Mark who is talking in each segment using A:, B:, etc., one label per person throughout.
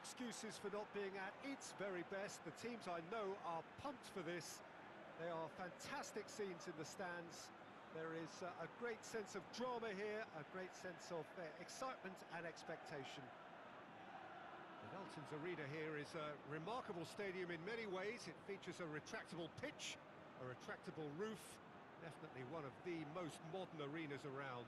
A: excuses for not being at its very best. The teams I know are pumped for this. They are fantastic scenes in the stands. There is a great sense of drama here, a great sense of excitement and expectation. The Dalton's Arena here is a remarkable stadium in many ways. It features a retractable pitch, a retractable roof, definitely one of the most modern arenas around.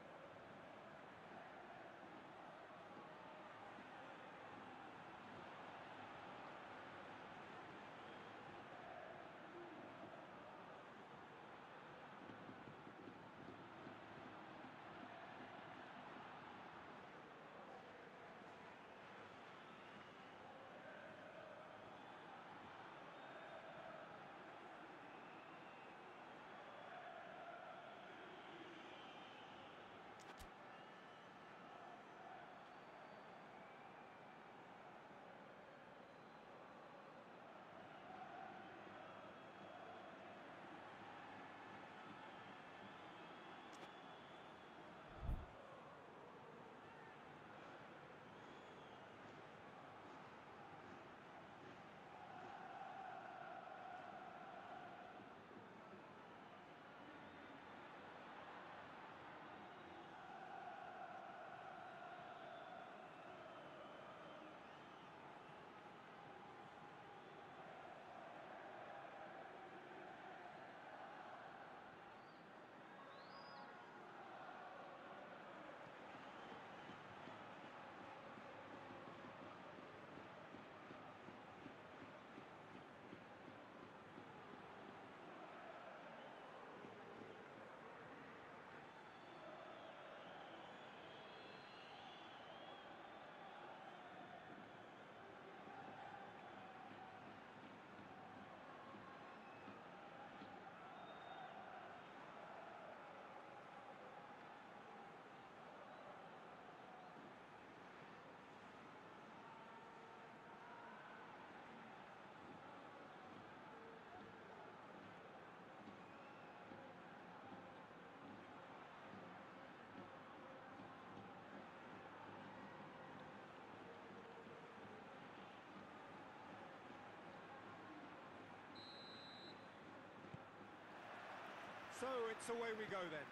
A: So it's away we go then.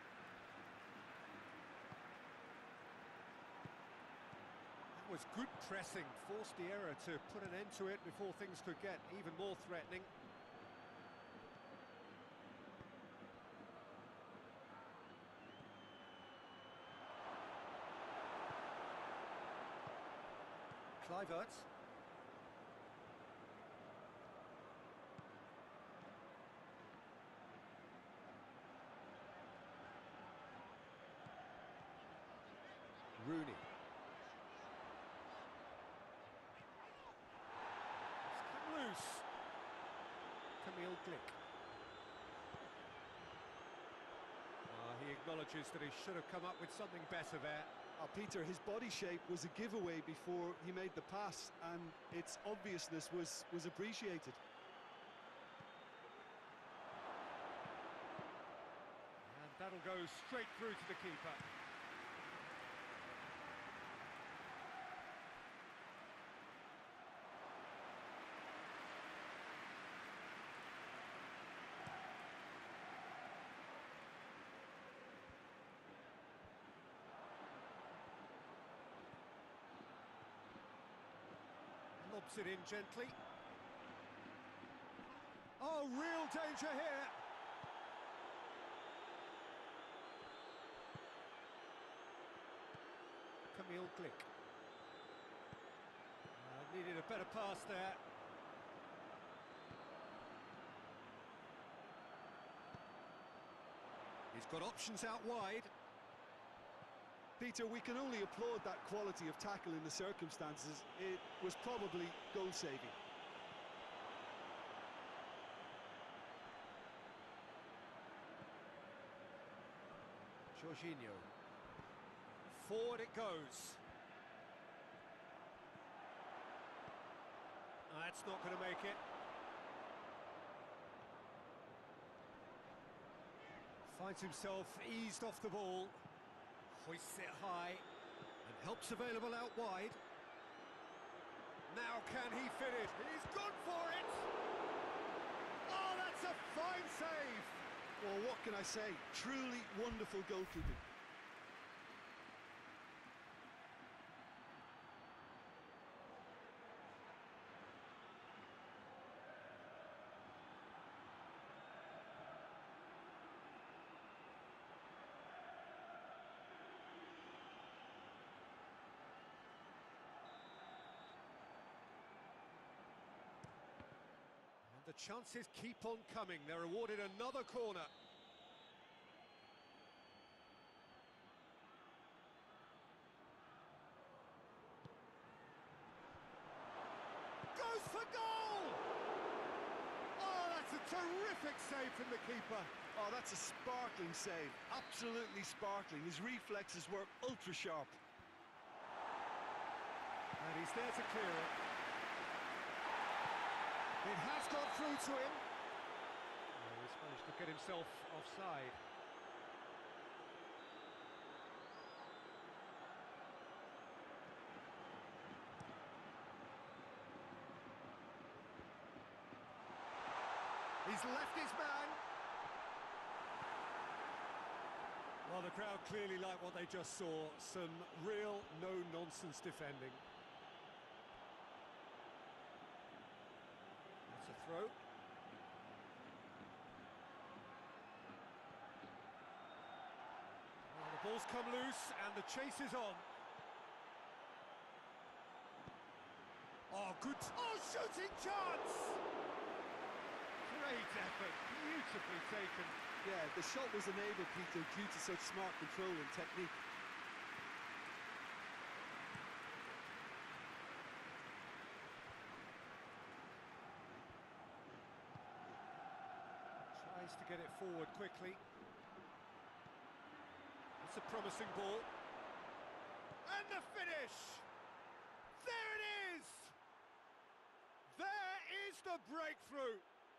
A: That was good pressing, forced the error to put an end to it before things could get even more threatening. Kluivert. Rooney. It's come loose. Camille Glick. He acknowledges that he should have come up with something better there.
B: Peter, his body shape was a giveaway before he made the pass, and its obviousness was appreciated.
A: And that'll go straight through to the keeper. Lobs it in gently. Oh, real danger here. Camille Glick. Needed a better pass there. He's got options out wide.
B: Peter, we can only applaud that quality of tackle in the circumstances. It was probably goal-saving.
A: Jorginho. Forward it goes. That's not going to make it. Finds himself eased off the ball. Hoists it high, and help's available out wide. can he finish? He's gone for it! Oh, that's a fine save!
B: Well, what can I say? Truly wonderful goalkeeping.
A: The chances keep on coming. They're awarded another corner. Goes for goal! Oh, that's a terrific save from the keeper.
B: Oh, that's a sparkling save. Absolutely sparkling. His reflexes were ultra sharp.
A: And he's there to clear it. It has got through to him. Oh, he's managed to get himself offside. He's left his man. Well, the crowd clearly like what they just saw. Some real no-nonsense defending. Throw. Well, the ball's come loose and the chase is on. Oh, good. Oh, shooting chance! Great effort, beautifully taken.
B: Yeah, the shot was enabled, Peter, due to such smart control and technique.
A: To get it forward quickly. It's a promising ball. And the finish! There it is! There is the breakthrough!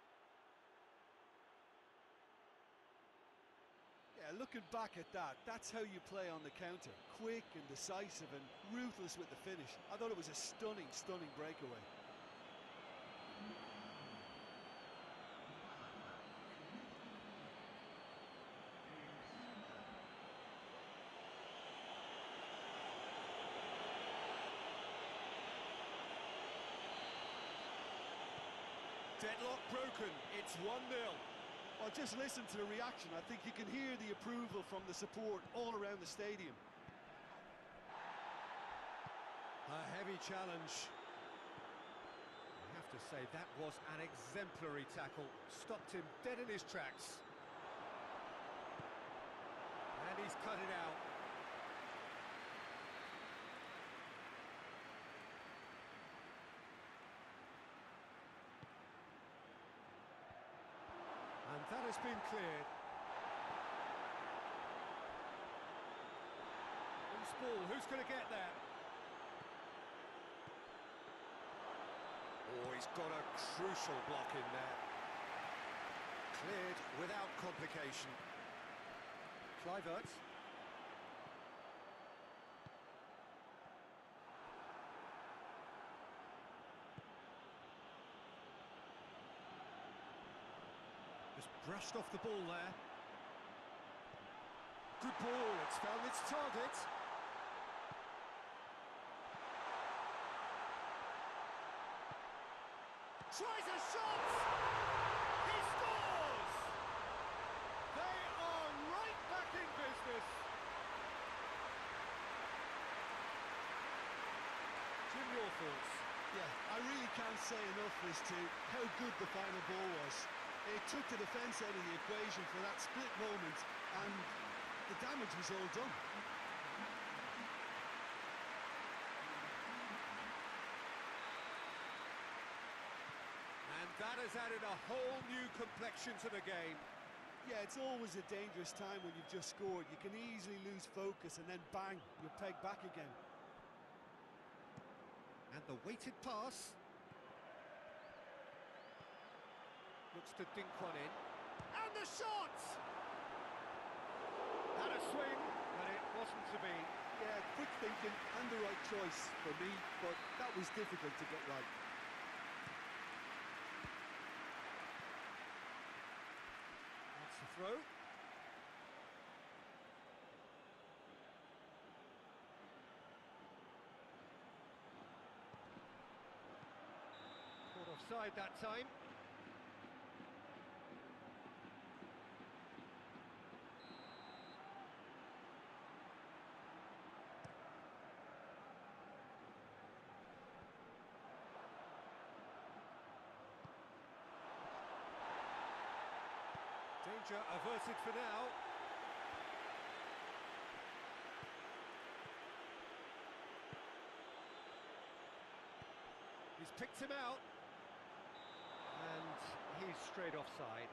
B: Yeah, looking back at that, that's how you play on the counter. Quick and decisive and ruthless with the finish. I thought it was a stunning, stunning breakaway.
A: Deadlock broken, it's 1-0.
B: Well, just listen to the reaction. I think you can hear the approval from the support all around the stadium.
A: A heavy challenge. I have to say, that was an exemplary tackle. Stopped him dead in his tracks. And he's cut it out. And that has been cleared. Loose ball, who's going to get there? Oh, he's got a crucial block in there. Cleared without complication. Kluivert. Brushed off the ball there. Good ball, it's found its target. Tries a shot! He scores! They are right back in business. Jim, your thoughts?
B: Yeah, I really can't say enough as to how good the final ball was. It took the defence out of the equation for that split moment, and the damage was all done.
A: And that has added a whole new complexion to the game.
B: Yeah, it's always a dangerous time when you've just scored. You can easily lose focus, and then bang, you're pegged back again.
A: And the weighted pass. Looks to dink one in. And the shot! Had a swing, but it wasn't to be.
B: Yeah, quick thinking and the right choice for me, but that was difficult to get right.
A: That's the throw. Caught offside that time. Danger averted for now. He's picked him out. And he's straight offside.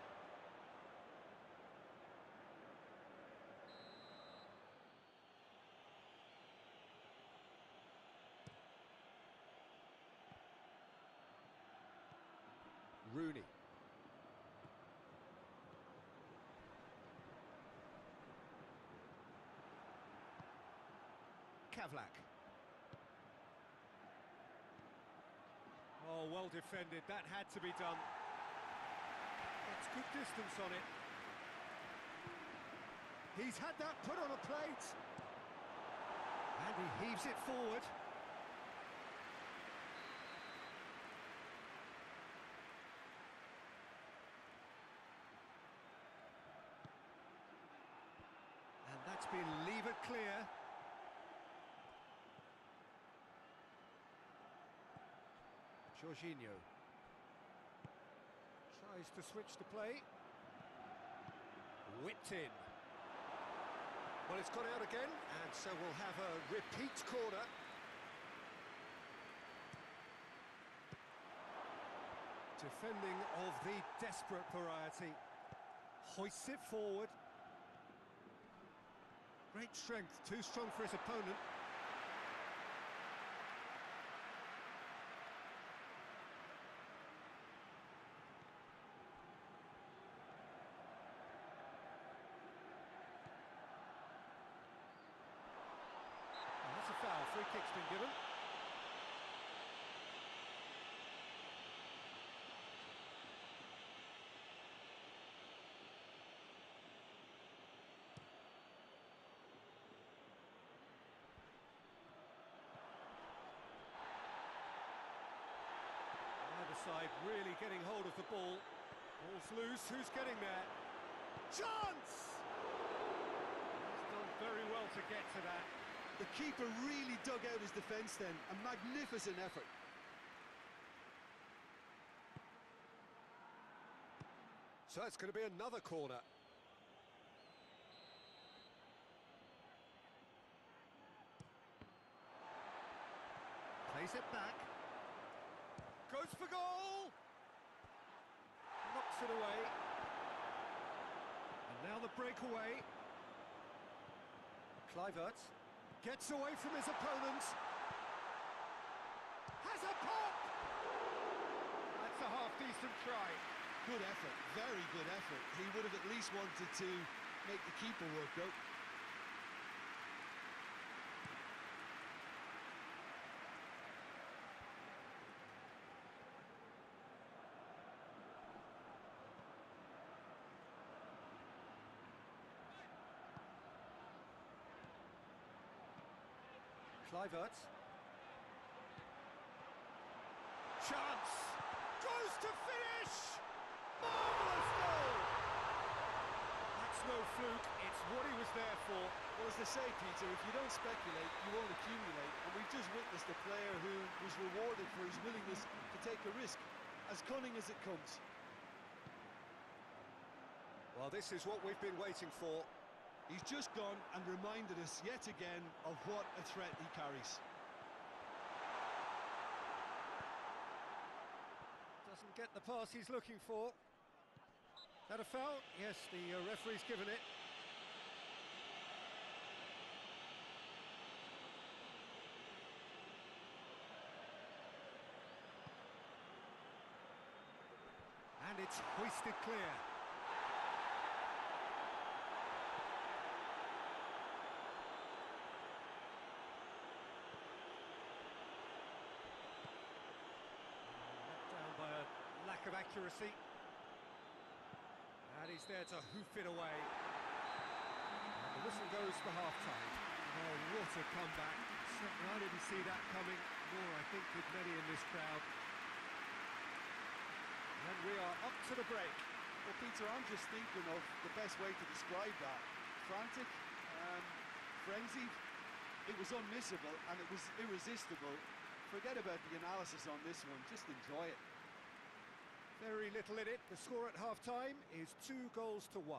A: Rooney. Kavlak. Oh, well defended. That had to be done. That's good distance on it. He's had that put on a plate. And he heaves it forward. And that's been levered clear. Jorginho tries to switch the play. Whipped in. Well, it's gone out again, and so we'll have a repeat corner. Defending of the desperate variety. Hoists it forward. Great strength, too strong for his opponent. Foul, free kick's been given. Either side really getting hold of the ball. Ball's loose, who's getting there? Chance! He's done very well to get to that.
B: The keeper really dug out his defence then, a magnificent effort.
A: So it's going to be another corner. Plays it back. Goes for goal! Knocks it away. And now the breakaway. Kluivert. Gets away from his opponent. Has a pop! That's a half-decent try.
B: Good effort, very good effort. He would have at least wanted to make the keeper work out.
A: Kluivert. Chance! Goes to finish! Marvellous goal! That's no fluke, it's what he was there for.
B: Well, as they say, Peter, if you don't speculate, you won't accumulate. And we've just witnessed a player who was rewarded for his willingness to take a risk, as cunning as it comes.
A: Well, this is what we've been waiting for.
B: He's just gone and reminded us yet again of what a threat he carries.
A: Doesn't get the pass he's looking for. That a foul? Yes, the referee's given it. And it's hoisted clear. accuracy. And he's there to hoof it away. And the whistle goes for half-time. Oh, what a comeback. Certainly I didn't see that coming, nor I think did many in this crowd. And we are up to the break.
B: Well, Peter, I'm just thinking of the best way to describe that. Frantic, frenzied. It was unmissable and it was irresistible. Forget about the analysis on this one, just enjoy it.
A: Very little in it. The score at half-time is 2-1.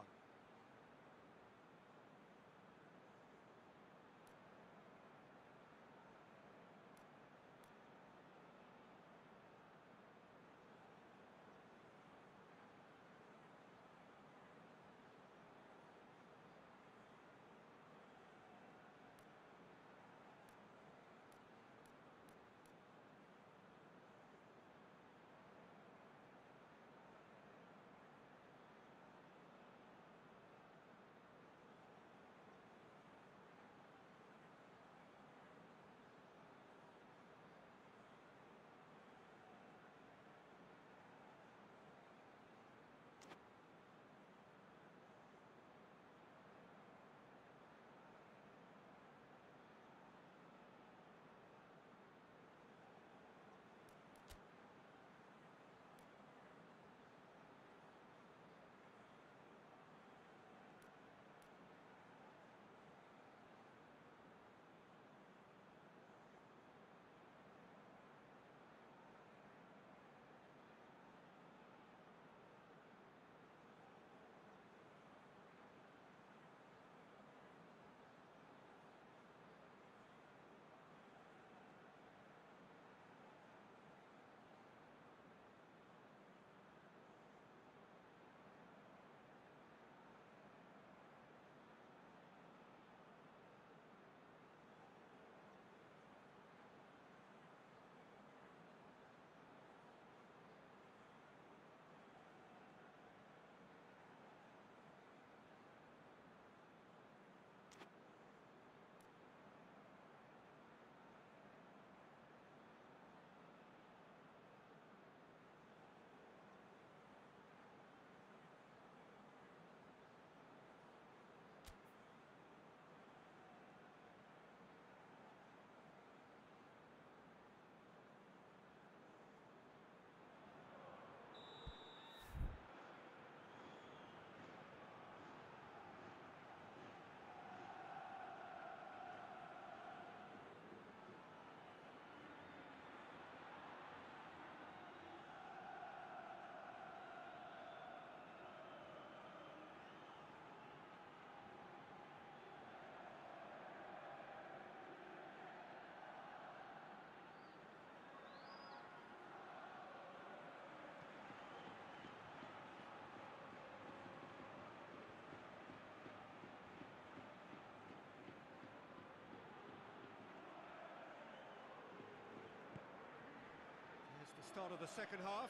A: Start of the second half.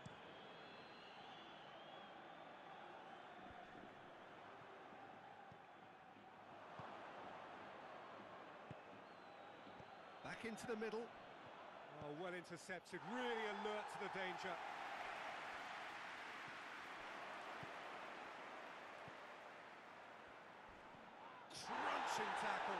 A: Back into the middle. Oh, well intercepted, really alert to the danger. Crunching tackle.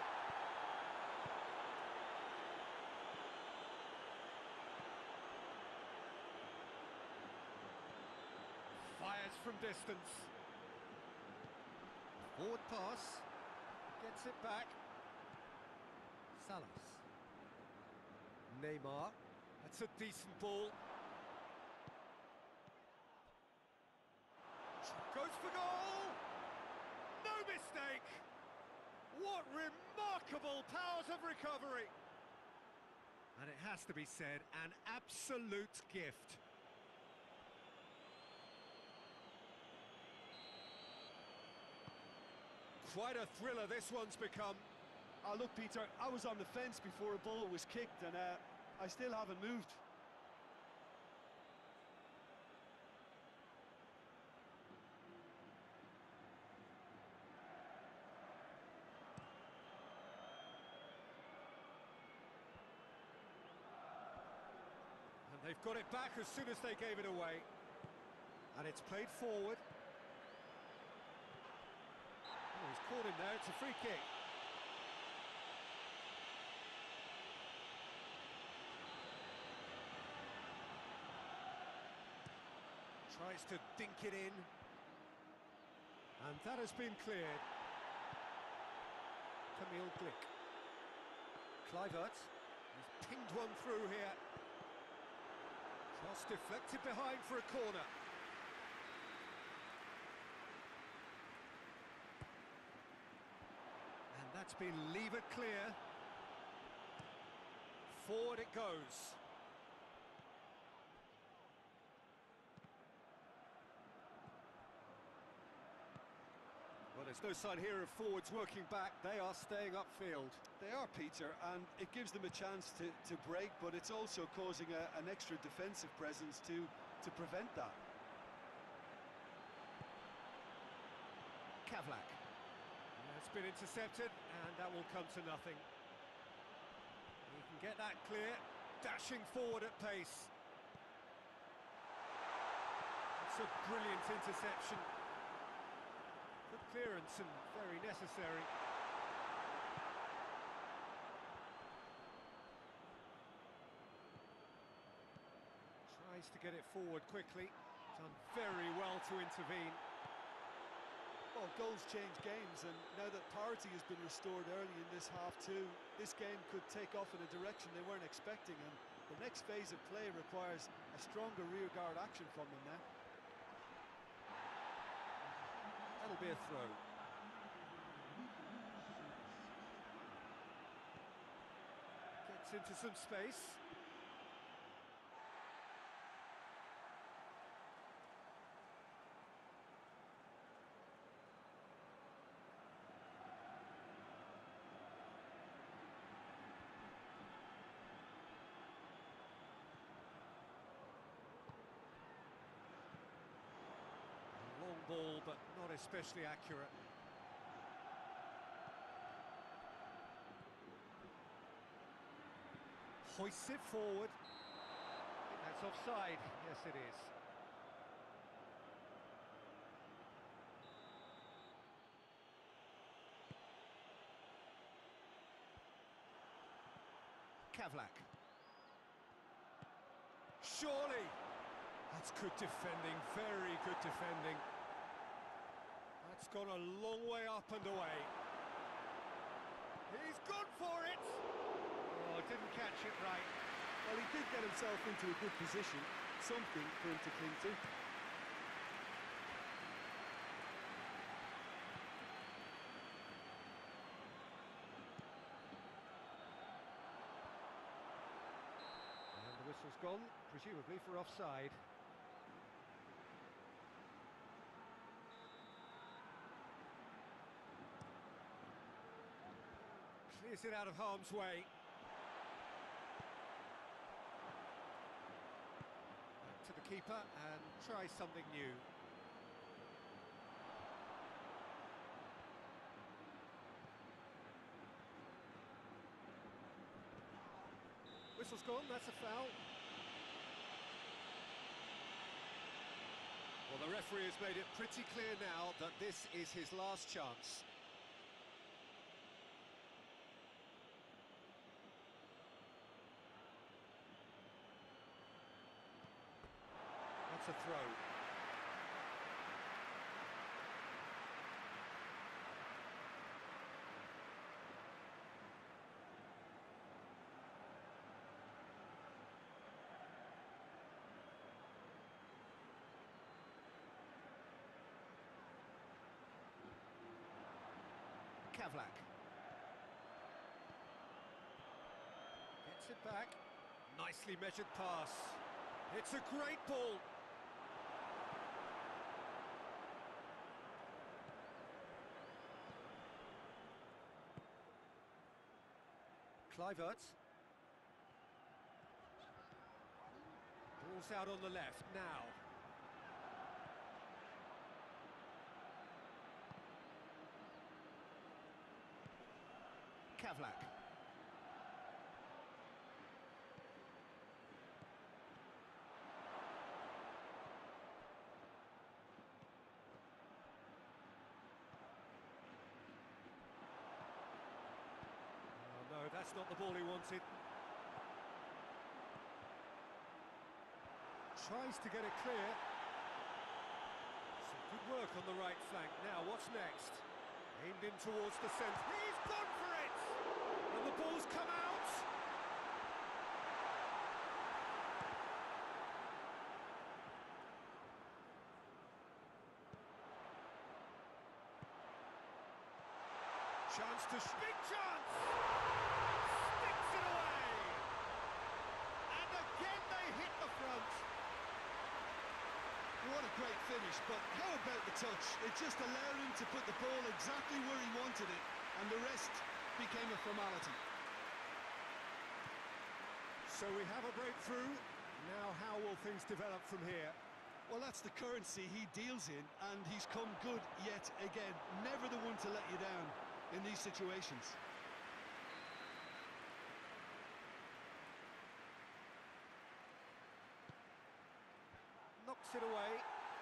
A: Fires from distance. Forward pass. Gets it back. Salas. Neymar. That's a decent ball. Goes for goal! No mistake! What remarkable powers of recovery! And it has to be said, an absolute gift. Quite a thriller this one's become.
B: Oh, look, Peter, I was on the fence before a ball was kicked, and I still haven't moved.
A: And they've got it back as soon as they gave it away. And it's played forward. Oh, he's caught him there, it's a free kick. Tries to dink it in. And that has been cleared. Camille Glick. Kluivert. He's pinged one through here. Cross deflected behind for a corner. And that's been levered clear. Forward it goes. Well, there's no sign here of forwards working back. They are staying upfield.
B: They are, Peter, and it gives them a chance to break, but it's also causing an extra defensive presence to prevent that.
A: Kavlak. It's been intercepted, and that will come to nothing. He can get that clear, dashing forward at pace. It's a brilliant interception. Good clearance and very necessary. Tries to get it forward quickly. Done very well to intervene.
B: Well, goals change games, and now that parity has been restored early in this half too, this game could take off in a direction they weren't expecting, and the next phase of play requires a stronger rearguard action from them now.
A: That'll be a throw. Gets into some space. Ball, but not especially accurate. Hoists it forward. I think that's offside. Yes, it is. Kavlak. Surely! That's good defending, very good defending. That's gone a long way up and away. He's gone for it! Oh, didn't catch it right.
B: Well, he did get himself into a good position, something for him to cling to.
A: And the whistle's gone, presumably for offside. Clears it out of harm's way. Back to the keeper and try something new. Whistle's gone, that's a foul. Well, the referee has made it pretty clear now that this is his last chance. That's a throw. Kavlak. Gets it back. Nicely measured pass. It's a great ball. Kluivert. Ball's out on the left now. Kavlak. That's not the ball he wanted. Tries to get it clear. Some good work on the right flank. Now, what's next? Aimed in towards the centre. He's gone for it! And the ball's come out! Chance to... Big chance! Sticks it away! And again they hit the front.
B: What a great finish, but how about the touch? It just allowed him to put the ball exactly where he wanted it, and the rest became a formality.
A: So we have a breakthrough. Now how will things develop from here?
B: Well, that's the currency he deals in, and he's come good yet again. Never the one to let you down in these situations.
A: Knocks it away.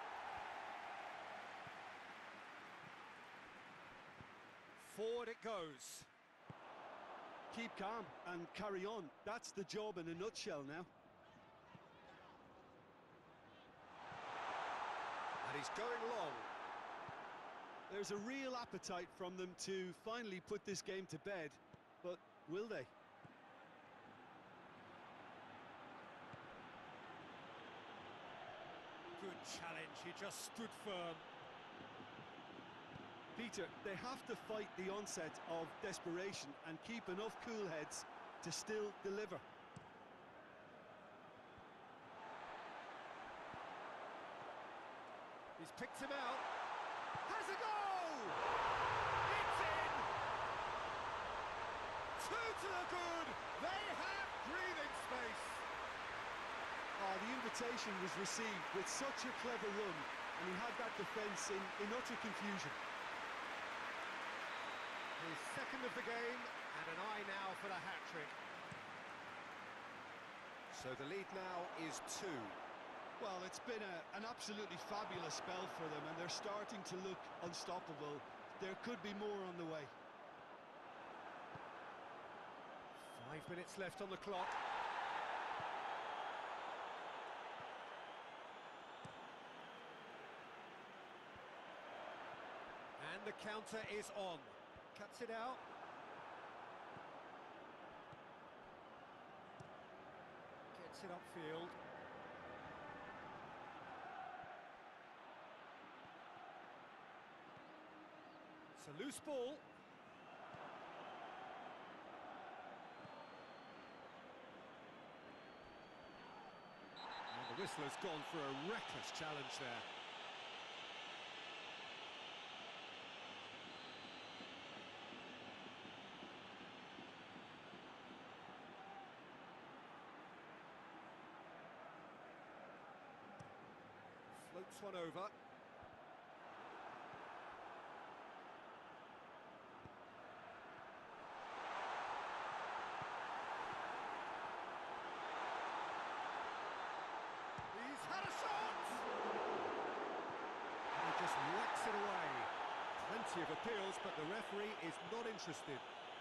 A: Forward it goes.
B: Keep calm and carry on. That's the job in a nutshell now.
A: And he's going long.
B: There's a real appetite from them to finally put this game to bed, but will they?
A: Good challenge, he just stood firm.
B: Peter, they have to fight the onset of desperation and keep enough cool heads to still deliver.
A: He's picked him out. Has a goal! It's in! 2 to the good. They have breathing space.
B: Oh, the invitation was received with such a clever run, and he had that defence in utter confusion.
A: His second of the game, and an eye now for the hat-trick. So the lead now is 2.
B: Well, it's been an absolutely fabulous spell for them, and they're starting to look unstoppable. There could be more on the way.
A: 5 minutes left on the clock. And the counter is on. Cuts it out. Gets it upfield. It's a loose ball. And the whistler's gone for a reckless challenge there. Floats one over. He's had a shot! And he just whacks it away. Plenty of appeals, but the referee is not interested.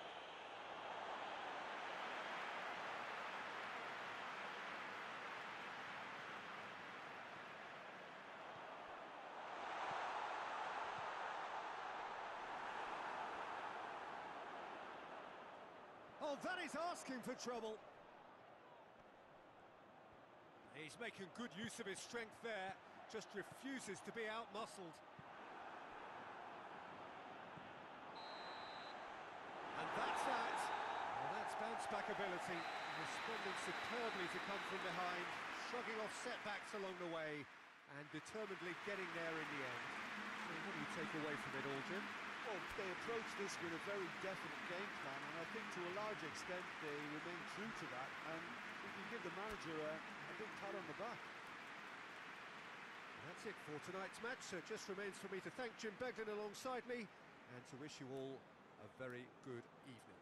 A: Oh, that is asking for trouble. He's making good use of his strength there, just refuses to be out-muscled. And that's that. Well, that's bounce-back ability, responding superbly to come from behind, shrugging off setbacks along the way, and determinedly getting there in the end. So what do you take away from it all, Jim?
B: Well, they approached this with a very definite game plan, and I think to a large extent they remain true to that, and we can give the manager a big pat on the back.
A: That's it for tonight's match, so it just remains for me to thank Jim Beglin alongside me, and to wish you all a very good evening.